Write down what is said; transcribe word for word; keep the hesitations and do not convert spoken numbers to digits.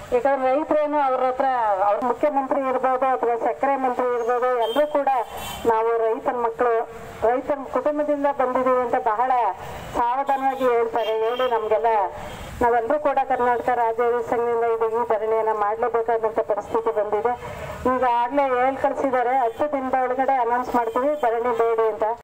ಯಾಕಂದ್ರೆ ರೈತರೇನು ಅವ್ರ ಹತ್ರ ಅವ್ರ ಮುಖ್ಯಮಂತ್ರಿ ಇರ್ಬೋದು ಅಥವಾ ಸಕ್ಕರೆ ಮಂತ್ರಿ ಇರ್ಬೋದು, ಎಲ್ಲರೂ ಕೂಡ ನಾವು ರೈತನ ಮಕ್ಕಳು, ರೈತನ ಕುಟುಂಬದಿಂದ ಬಂದಿದ್ದೀವಿ ಅಂತ ಬಹಳ ಸಾವಧಾನವಾಗಿ ಹೇಳ್ತಾರೆ. ಹೇಳಿ ನಮಗೆಲ್ಲ ನಾವೆಲ್ಲರೂ ಕೂಡ ಕರ್ನಾಟಕ ರಾಜ್ಯ ರೈತ ಸಂಘದಿಂದ ಇದು ಈ ಧರಣಿಯನ್ನ ಮಾಡಲೇಬೇಕಾದಂಥ ಪರಿಸ್ಥಿತಿ ಬಂದಿದೆ. ಈಗ ಆಗ್ಲೇ ಹೇಳ್ ಕಳಿಸಿದ್ದಾರೆ, ಹತ್ತು ದಿನದ ಒಳಗಡೆ ಅನೌನ್ಸ್ ಮಾಡ್ತೀವಿ ಧರಣಿ ಬೇಡಿ ಅಂತ.